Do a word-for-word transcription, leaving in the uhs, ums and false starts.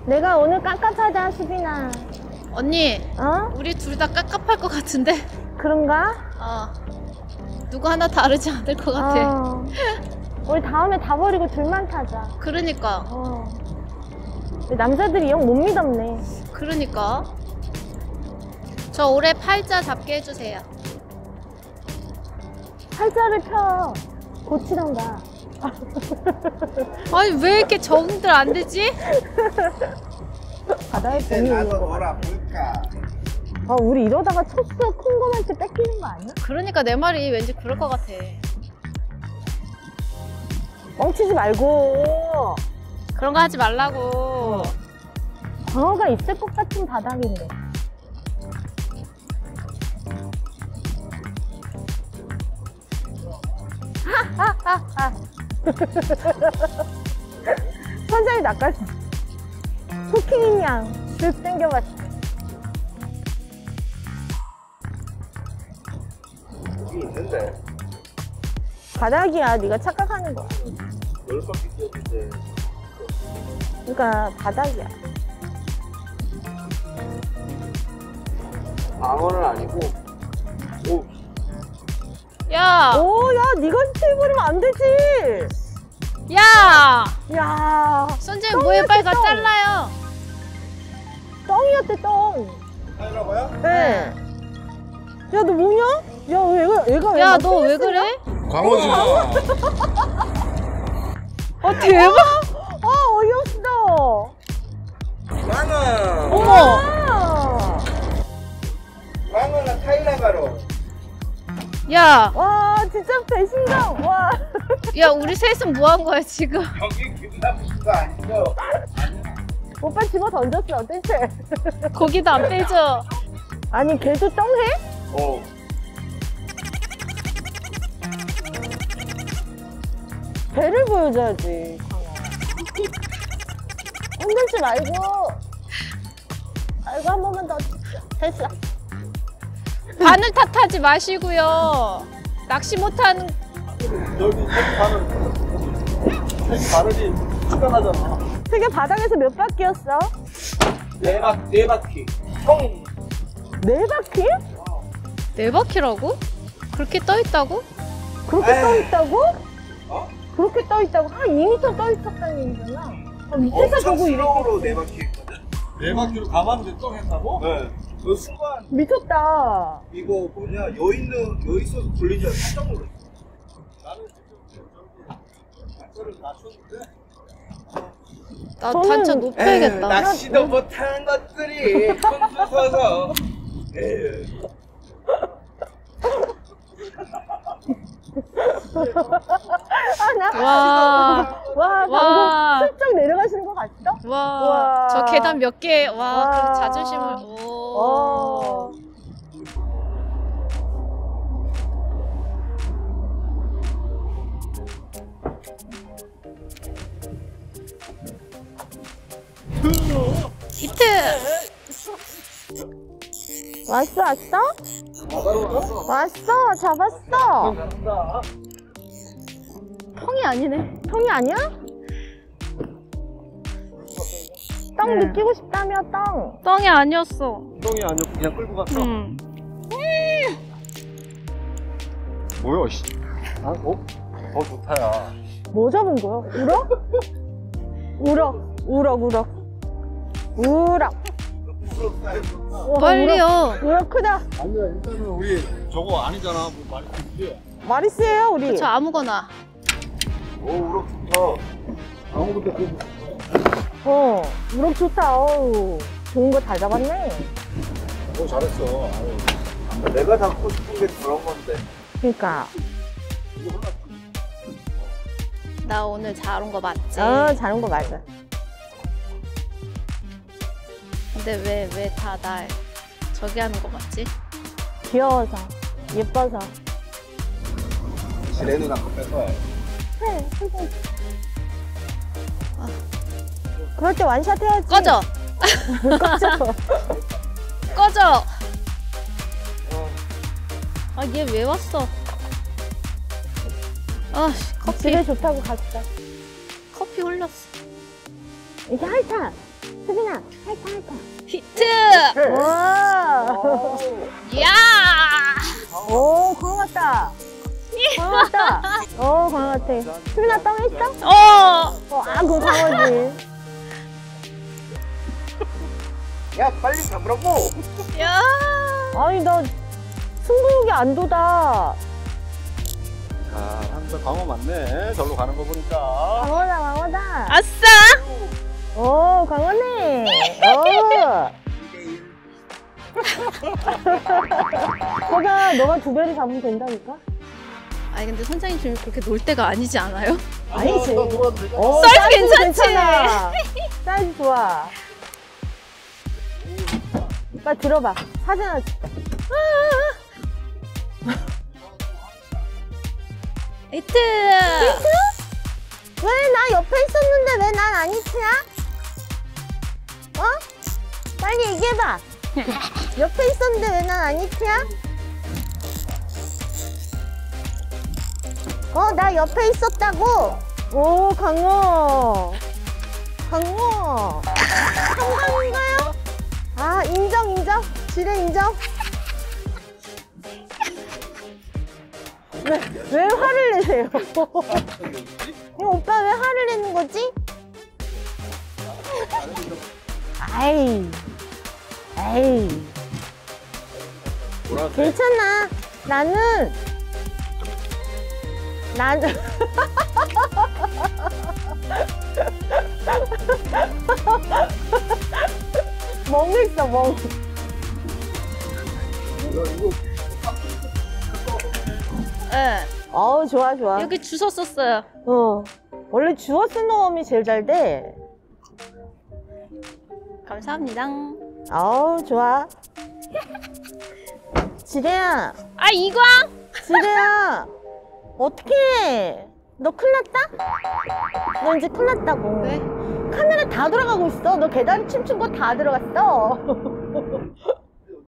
내가 오늘 깝깝하다, 수빈아. 언니, 어? 우리 둘 다 깝깝할 것 같은데? 그런가? 어. 누구 하나 다르지 않을 것 같아. 어. 우리 다음에 다 버리고 둘만 타자. 그러니까. 어. 남자들이 영 못 믿었네. 그러니까. 저 올해 팔자 잡게 해주세요. 팔자를 펴. 고치던가. 아니, 왜 이렇게 적응들 안 되지? 바다에 이제 봄이 나도 오는 거. 놀아볼까? 아, 우리 이러다가 첫 수 큰 거만 째 뺏기는 거 아니야? 그러니까 내 말이 왠지 그럴 것 같아. 뻥치지 말고. 그런 거 하지 말라고. 광어가 있을 것 같은 바닥인데. 하하하하. 선장이 낚았어. 토킹인 양. 쓱 당겨봤어. 여기 있는데 바닥이야. 네가 착각하는 거야. 열 바퀴 뛰었는데 그러니까 바닥이야. 방어는 아니고. 오, 야! 오, 야, 네가 해버리면 안 되지. 야! 야, 선생님 뭐해, 빨리 가 똥. 잘라요. 똥이었대, 똥. 하려고요? 네. 야, 너 뭐냐? 야, 얘가, 얘가 왜 야, 막 너 왜 땡겼어? 그래? 광어지. 어, 대박! 아, 어이없어. 광어. 어머! 아. 광어는 타이라바로. 야! 와, 진짜 배신감. 와. 야, 우리 셋은 뭐 한 거야, 지금? 여기 기분 나쁜 거 아니죠? 오빠 집어 던졌어, 대체. 고기도 안 빼줘. 아니, 걔도 똥해? 어. 배를 보여줘야지, 광어. 흔들지 말고. 아이고, 한 번만 더. 됐어. 바늘 탓하지 마시고요. 낚시 못하는. 여기 바늘. 바늘이 티가 나잖아. 되게 바닥에서 몇 바퀴였어? 네 바퀴, 네 바퀴. 총. 네 바퀴? 네 바퀴라고? 그렇게 떠 있다고? 그렇게 에이. 떠 있다고? 어? 그렇게 떠 있다고? 한 이 미터 떠 있었다는 얘기잖아. 아, 밑에서 엄청 보고 슬로우로 이렇게. 네 바퀴 했거든? 네 바퀴로 가만히 똥했다고? 네. 그 순간 미쳤다. 이거 뭐냐 여 있는 여 있어서 굴린 줄 알고 깜짝 놀랐어. 나는 지금 저기 단서를 낮췄는데 나 저는- 단차 높여야겠다. 낚시도 못하는 것들이 손수 서서. 에휴. 아, 나. 와. 와, 와. 방금 슬쩍 내려가시는 거 봤어? 와. 와. 저 계단 몇 개. 와. 와. 그 자존심을. 오. 어. 히트. 왔어, 왔어? 왔어, 잡았어. 통이 아니네. 통이 아니야? 떡 네. 느끼고 싶다며, 떡. 똥이 아니었어. 똥이 아니었고 그냥 끌고 갔어. 응. 뭐야, 씨. 아, 어? 어, 좋다야. 뭐 잡은 거야? 우럭? 우럭, 우럭, 우럭. 우럭. 와, 빨리요. 우럭, 우럭 크다. 아니야, 일단은 우리 저거 아니잖아. 뭐 말이 되지. 마리스예요, 우리. 저 아무거나. 오 우럭 좋다. 아무것도 그 어, 우럭 좋다. 어우, 좋은 거 다 잡았네. 어, 잘했어. 아유. 내가 잡고 싶은 게 그런 건데. 그러니까. 나 오늘 잘 온 거 맞지? 어, 잘한 거 맞아. 근데 왜 왜 다 날 저기 하는 거 맞지? 귀여워서, 예뻐서. 지레 누나 거 뺏어야 해. 그래, 그래. 그럴 때 완샷 해야지. 꺼져. 꺼져. 꺼져. 아, 얘 왜 왔어? 아, 씨, 커피. 집에 좋다고 갔어. 커피 흘렸어. 이게 핥아. 수빈아, 핥아, 핥아. 히트! 와! 이야! 오, 광어 같다. 광어 같다. 어, 광어 같아. 수빈아, 떡 있어? 어! 어, 아, 그거 광어지. 야 빨리 잡으라고. 야! 아니, 나 승부욕이 안 돋아. 자, 한번 광어 맞네. 절로 가는 거 보니까. 광어다, 광어다. 아싸! 오, 광어네. 오. 거가 너가 두 배를 잡으면 된다니까? 아니 근데 선장님 지금 그렇게 놀 때가 아니지 않아요? 아니지. 너 들어와도 되잖아. 어, 사이즈 사이즈 괜찮지? 괜찮아. 사이즈 좋아. 빨리 들어봐. 사진 하나 찍자. 히트! 왜 나 옆에 있었는데 왜 난 안 히트야? 어? 빨리 얘기해봐. 옆에 있었는데 왜 난 안 히트야? 어, 나 옆에 있었다고. 오, 강호. 강호. 한강인가요? 아, 인정, 인정. 지뢰 인정. 왜, 왜 화를 내세요? 이 오빠 왜 화를 내는 거지? 아이, 아이, 보라색. 괜찮아. 나는, 나는. 멍 있어, 멍. 네. 어우, 좋아, 좋아. 여기 주워 썼어요. 어. 원래 주워 쓰는 놈이 제일 잘 돼. 감사합니다. 어우, 좋아. 지레야, 아 이광! 지레야. 어떡해. 너 큰일 났다? 너 이제 큰일 났다고. 왜? 카메라 다 돌아가고 있어. 너 계단 춤춘 거 다 들어갔어.